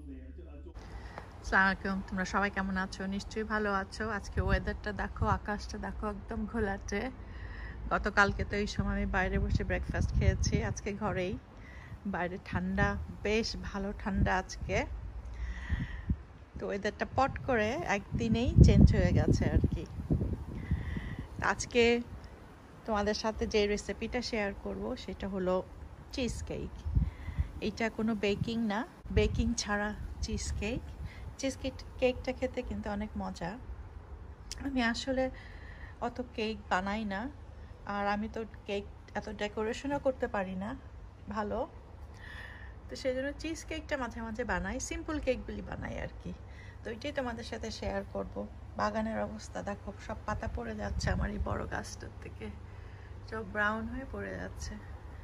আসসালামু আলাইকুম, তোমরা সবাই কেমন আছো? নিশ্চয়ই ভালো আছো। আজকে ওয়েদারটা দেখো, আকাশটা দেখো, একদম ঘোলাটে। গতকালকে তো এই সময় আমি বাইরে বসে ব্রেকফাস্ট খেয়েছি, আজকে ঘরেই। বাইরে ঠান্ডা, বেশ ভালো ঠান্ডা আজকে। তো ওয়েদারটা পট করে একদিনেই চেঞ্জ হয়ে গেছে আর কি। আজকে তোমাদের সাথে যে রেসিপিটা শেয়ার করব সেটা হলো চিজ কেক। এইটা কোনো বেকিং না, বেকিং ছাড়া চিজ কেক। চিজ কেকটা খেতে কিন্তু অনেক মজা। আমি আসলে অত কেক বানাই না, আর আমি তো কেক এত ডেকোরেশনও করতে পারি না ভালো। তো সেই জন্য চিজ কেকটা মাঝে মাঝে বানাই, সিম্পল কেকগুলি বানাই আর কি। তো এটাই তোমাদের সাথে শেয়ার করব। বাগানের অবস্থা দেখো, সব পাতা পড়ে যাচ্ছে আমার এই বড় গাছটার থেকে, সব ব্রাউন হয়ে পড়ে যাচ্ছে।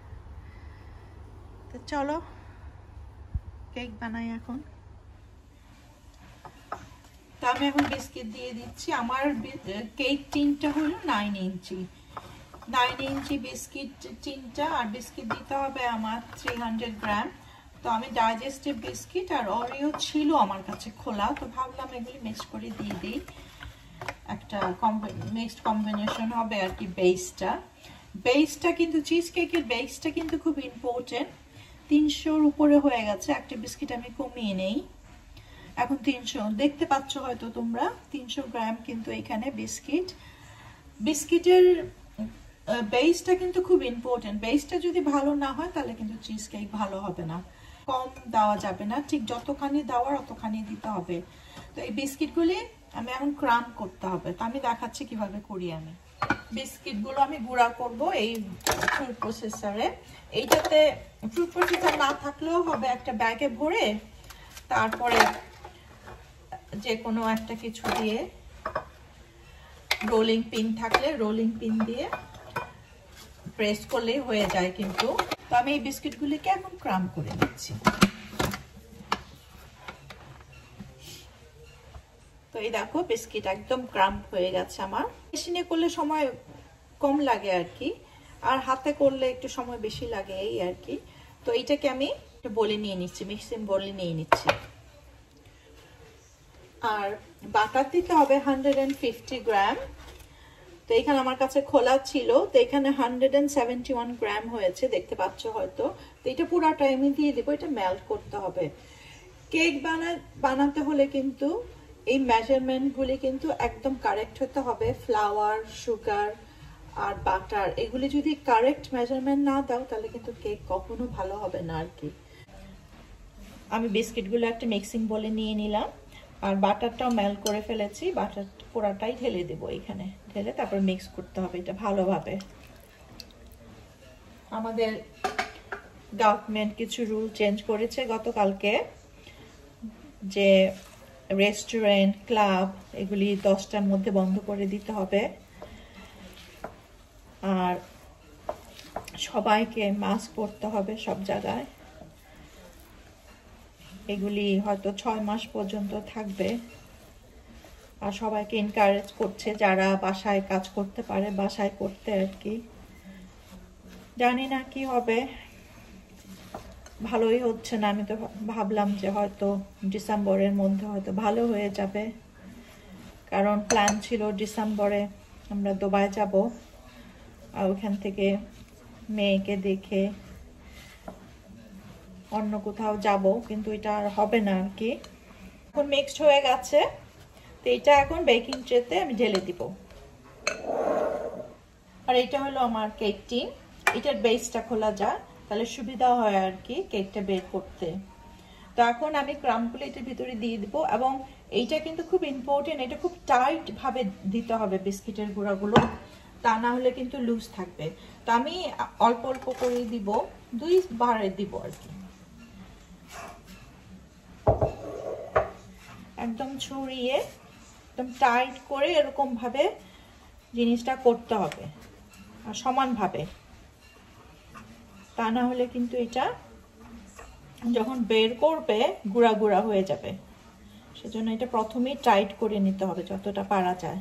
তো চলো কেক বানাই এখন। তো আমি এখন বিস্কিট দিয়ে দিচ্ছি। আমার কেক টিনটা হলো 9 ইঞ্চি বিস্কিট টিনটা, আর বিস্কিট দিতে হবে আমার 300 গ্রাম। তো আমি ডাইজেস্টিভ বিস্কিট আর অরিও ছিল আমার কাছে খোলা, তো ভাবলাম এগুলি মিক্স করে দিয়ে দিই, একটা মিক্সড কম্বিনেশন হবে আর কি। বেসটা কিন্তু চিজ কেকের বেসটা কিন্তু খুব ইম্পর্টেন্ট। 300-র উপরে হয়ে গেছে, একটা বিস্কিট আমি কমিয়ে নেই, এখন 300 দেখতে পাচ্ছ হয়তো তোমরা। 300 গ্রাম কিন্তু এখানে বিস্কিটের বেসটা কিন্তু খুব ইম্পর্টেন্ট। বেসটা যদি ভালো না হয় তাহলে কিন্তু চিজ কেক ভালো হবে না। কম দেওয়া যাবে না, ঠিক যতখানি দেওয়ার অতখানি দিতে হবে। তো এই বিস্কিটগুলি আমি এখন ক্রাম্ব করতে হবে, তো আমি দেখাচ্ছি কিভাবে করি। আমি বিস্কিটগুলো আমি গুঁড়া করব এই ফুড প্রসেসরে। এইটাতে ফুড প্রসেসর না থাকলেও হবে, একটা ব্যাগে ভরে তারপরে যে কোনো একটা কিছু দিয়ে, রোলিং পিন থাকলে রোলিং পিন দিয়ে প্রেস করলেই হয়ে যায় কিন্তু। তো আমি এই বিস্কিটগুলিকে এখন ক্রাম্ব করে নিচ্ছি। তো এই দেখো বিস্কিট একদম ক্রাম্ব হয়ে গেছে আমার। মেশিনে করলে সময় কম লাগে আর কি, আর হাতে করলে একটু সময় বেশি লাগে এই আর কি। তো এইটাকে আমি একটু বলে নিয়ে নিচ্ছি, মিক্সিং বলে নিয়ে নিচ্ছি। আর বাটার দিতে হবে 150 গ্রাম। তো এখানে আমার কাছে খোলা ছিল, তো এখানে 171 গ্রাম হয়েছে, দেখতে পাচ্ছ হয়তো। তো এটা পুরাটা আমি দিয়ে দেবো, এটা মেল্ট করতে হবে। কেক বানাতে হলে কিন্তু এই মেজারমেন্টগুলি কিন্তু একদম কারেক্ট হতে হবে। ফ্লাওয়ার, সুগার আর বাটার, এগুলি যদি কারেক্ট মেজারমেন্ট না দাও তাহলে কিন্তু কেক কখনো ভালো হবে না আর কি। আমি বিস্কিটগুলো একটা মিক্সিং বলে নিয়ে নিলাম, আর বাটারটাও মেল্ট করে ফেলেছি। বাটার পুরাটাই ঢেলে দেবো এখানে, ঢেলে তারপর মিক্স করতে হবে এটা ভালোভাবে। আমাদের গভর্নমেন্ট কিছু রুল চেঞ্জ করেছে গতকালকে, যে রেস্টুরেন্ট, ক্লাব এগুলি 10টার মধ্যে বন্ধ করে দিতে হবে, আর সবাইকে মাস্ক পরতে হবে সব জায়গায়। এগুলি হয়তো 6 মাস পর্যন্ত থাকবে। আর সবাইকে এনকারেজ করছে যারা বাসায় কাজ করতে পারে বাসায় করতে আর কি। জানি না কি হবে, ভালোই হচ্ছে না। আমি তো ভাবলাম যে হয়তো ডিসেম্বরের মধ্যে হয়তো ভালো হয়ে যাবে, কারণ প্ল্যান ছিল ডিসেম্বরে আমরা দুবাই যাব, আর ওখান থেকে মেয়েকে দেখে অন্য কোথাও যাব, কিন্তু এটা আর হবে না আর কি। এখন মিক্সড হয়ে গেছে, তো এটা এখন বেকিং ট্রেতে আমি ঢেলে দিব। আর এটা হলো আমার কেক টিন, এটার বেসটা খোলা যায় তাহলে সুবিধা হয় আর কি কেকটা বের করতে। তো এখন আমি ক্রাম্বগুলো এটার ভিতরে দিয়ে দিব, এবং এইটা কিন্তু খুব ইম্পর্টেন্ট, এটা খুব টাইট ভাবে দিতে হবে বিস্কিটের গুঁড়াগুলো, তা না হলে কিন্তু লুজ থাকবে। তো আমি অল্প অল্প করে দিব, 2 বারে দিব আর কি, একদম ছড়িয়ে একদম টাইট করে এরকম ভাবে জিনিসটা করতে হবে, আর সমানভাবে, তা না হলে কিন্তু এটা যখন বের করবে গুঁড়া গুঁড়া হয়ে যাবে। সেজন্য এটা প্রথমেই টাইট করে নিতে হবে যতটা পারা যায়।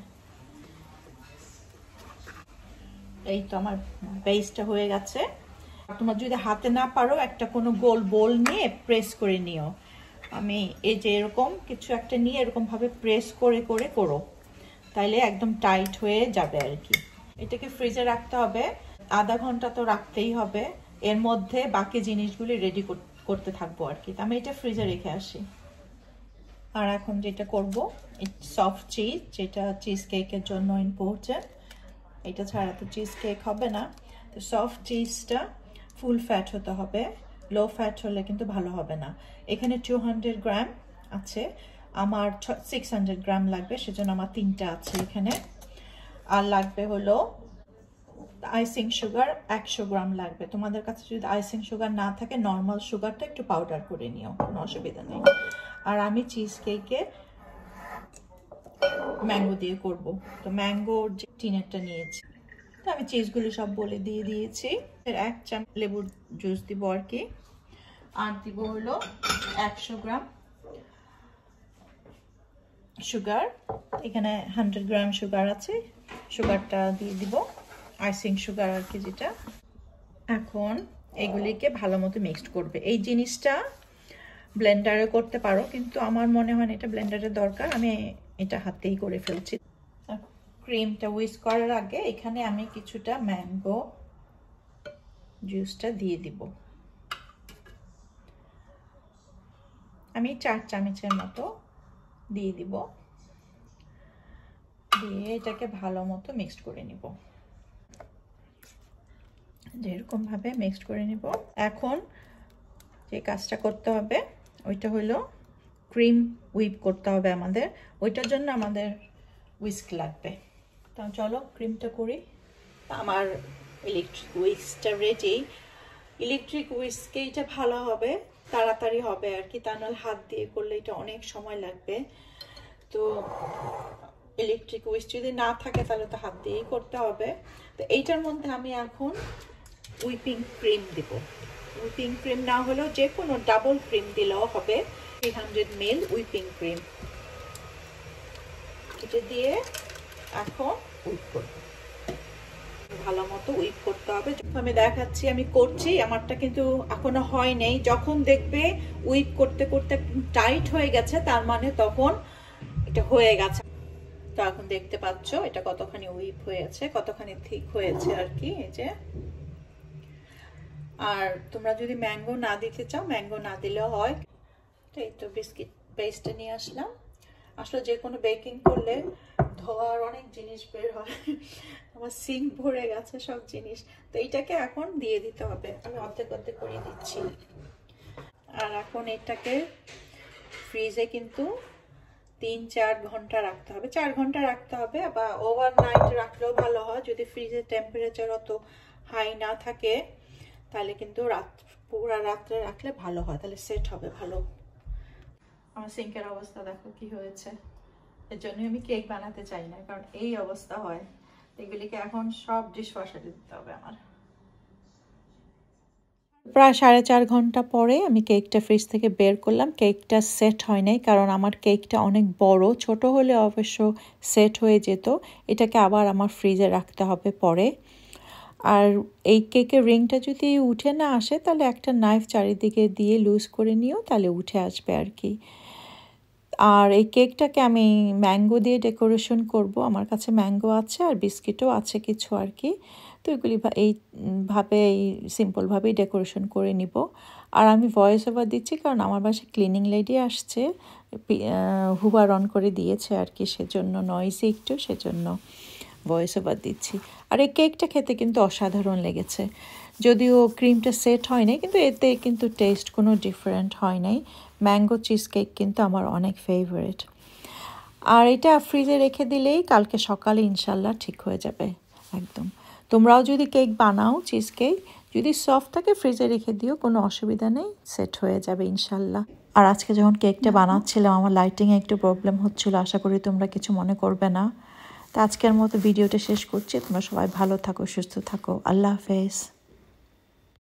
এই তো আমার বেসটা হয়ে গেছে। তোমরা যদি হাতে না পারো একটা কোনো গোল বোল নিয়ে প্রেস করে নিও, আমি এই যে এরকম কিছু একটা নিয়ে এরকমভাবে প্রেস করে করে করো, তাইলে একদম টাইট হয়ে যাবে আর কি। এটাকে ফ্রিজে রাখতে হবে, আধা ঘন্টা তো রাখতেই হবে। এর মধ্যে বাকি জিনিসগুলি রেডি করতে থাকবো আর কি। আমি এটা ফ্রিজে রেখে আসি। আর এখন যেটা করব, সফট চিজ, যেটা চিজ কেকের জন্য ইম্পর্টেন্ট। এটা ছাড়া তো চিজ কেক হবে না। তো সফট চিজটা ফুল ফ্যাট হতে হবে, লো ফ্যাট হলে কিন্তু ভালো হবে না। এখানে 200 গ্রাম আছে, আমার 600 গ্রাম লাগবে, সেজন্য আমার 3টা আছে এখানে। আর লাগবে হলো আইসিং সুগার 100 গ্রাম লাগবে। তোমাদের কাছে যদি আইসিং সুগার না থাকে, নর্মাল সুগারটা একটু পাউডার করে নিও, কোনো অসুবিধা নেই। আর আমি চিজ কেকে ম্যাঙ্গো দিয়ে করব, তো ম্যাঙ্গোর যে টিনেরটা নিয়েছি। তো আমি চিজগুলি সব বলে দিয়ে দিয়েছি। 1 চামচ লেবুর জুস দিব আর কি। আর দিব হলো 100 গ্রাম সুগার, এখানে 100 গ্রাম সুগার আছে, সুগারটা দিয়ে দিব, আইসিং সুগার আর কি যেটা। এখন এগুলিকে ভালো মতো মিক্সড করবে। এই জিনিসটা ব্লেন্ডারে করতে পারো, কিন্তু আমার মনে হয় এটা ব্লেন্ডারের দরকার, আমি এটা হাতেই করে ফেলছি। ক্রিমটা হুইস্ক করার আগে এখানে আমি কিছুটা ম্যাঙ্গো জুসটা দিয়ে দিব। আমি 4 চামচের মতো দিয়ে দিব, দিয়ে এটাকে ভালো মতো মিক্সড করে নিব, যেরকম ভাবে মিক্সড করে নিব। এখন যে কাজটা করতে হবে ওইটা হলো ক্রিম হুইপ করতে হবে আমাদের, ওইটার জন্য আমাদের হুইস্ক লাগবে। তো চলো ক্রিমটা করি। আমার ইলেকট্রিক হুইস্কটা রেডি। ইলেকট্রিক হুইস্কে এটা ভালো হবে, তাড়াতাড়ি হবে আর কি, তা নাহলে হাত দিয়ে করলে এটা অনেক সময় লাগবে। তো ইলেকট্রিক হুইস্ক যদি না থাকে তাহলে তো হাত দিয়েই করতে হবে। তো এইটার মধ্যে আমি এখন হুইপিং ক্রিম দিব। হুইপিং ক্রিম না হলেও যে কোনো ডাবল ক্রিম দিলেও হবে। 300 ml হুইপিং ক্রিম এটা দিয়ে এখন হুইপ করব, ভালো মতো হুইপ করতে হবে। আমি দেখাচ্ছি, আমি করছি, আমারটা কিন্তু এখনো হয় নাই। যখন দেখবে হুইপ করতে করতে টাইট হয়ে গেছে, তার মানে তখন এটা হয়ে গেছে। তো এখন দেখতে পাচ্ছ এটা কতখানি হুইপ হয়েছে, কতখানি থিক হয়েছে আর কি, এই যে। আর তোমরা যদি ম্যাঙ্গো না দিতে চাও, ম্যাঙ্গো না দিলেও হয়। তো এই তো বিস্কিট পেস্টটা নিয়ে আসলাম। আসলে যে কোনো বেকিং করলে ধোয়ার অনেক জিনিস বের হয়, আমার সিঙ্ক ভরে গেছে সব জিনিস। তো এইটাকে এখন দিয়ে দিতে হবে, আমি অর্ধেক অর্ধেক করে দিচ্ছি। আর এখন এটাকে ফ্রিজে কিন্তু 3-4 ঘন্টা রাখতে হবে, 4 ঘন্টা রাখতে হবে, বা ওভারনাইট রাখলেও ভালো হয়। যদি ফ্রিজের টেম্পারেচার অত হাই না থাকে তাহলে কিন্তু পুরা রাত্রে রাখলে ভালো হয়, তাহলে সেট হবে ভালো। আমার সিঙ্কের অবস্থা দেখো কি হয়েছে, এর জন্য আমি কেক বানাতে চাই না, কারণ এই অবস্থা হয়। এগুলিকে এখন সব ডিশওয়াশারে দিতে হবে আমার। প্রায় 4.5 ঘন্টা পরে আমি কেকটা ফ্রিজ থেকে বের করলাম। কেকটা সেট হয় নাই, কারণ আমার কেকটা অনেক বড়, ছোট হলে অবশ্য সেট হয়ে যেত। এটাকে আবার আমার ফ্রিজে রাখতে হবে পরে। আর এই কেকের রিংটা যদি উঠে না আসে, তাহলে একটা নাইফ চারিদিকে দিয়ে লুজ করে নিও, তাহলে উঠে আসবে আর কি। আর এই কেকটাকে আমি ম্যাঙ্গো দিয়ে ডেকোরেশন করব। আমার কাছে ম্যাঙ্গো আছে আর বিস্কিটও আছে কিছু আর কি। তো এগুলি এইভাবে সিম্পলভাবেই ডেকোরেশন করে নিব। আর আমি ভয়েস ওভার দিচ্ছি কারণ আমার বাসায় ক্লিনিং লেডি আসছে, হুবার অন করে দিয়েছে আর কি, সেজন্য নয়েজি একটু, সেজন্য ভয়েস ওভার দিচ্ছি। আর এই কেকটা খেতে কিন্তু অসাধারণ লেগেছে, যদিও ক্রিমটা সেট হয় নাই, কিন্তু এতে কিন্তু টেস্ট কোনো ডিফারেন্ট হয় নাই। ম্যাঙ্গো চিজ কেক কিন্তু আমার অনেক ফেভারিট। আর এটা ফ্রিজে রেখে দিলেই কালকে সকালে ইনশাল্লাহ ঠিক হয়ে যাবে একদম। তোমরাও যদি কেক বানাও, চিজ কেক যদি সফট থাকে ফ্রিজে রেখে দিও, কোনো অসুবিধা নেই, সেট হয়ে যাবে ইনশাল্লাহ। আর আজকে যখন কেকটা বানাচ্ছিলাম আমার লাইটিংয়ে একটু প্রবলেম হচ্ছিল, আশা করি তোমরা কিছু মনে করবে না। তো আজকের মতো ভিডিওটা শেষ করছি। তোমরা সবাই ভালো থাকো, সুস্থ থাকো, আল্লাহ হাফেজ।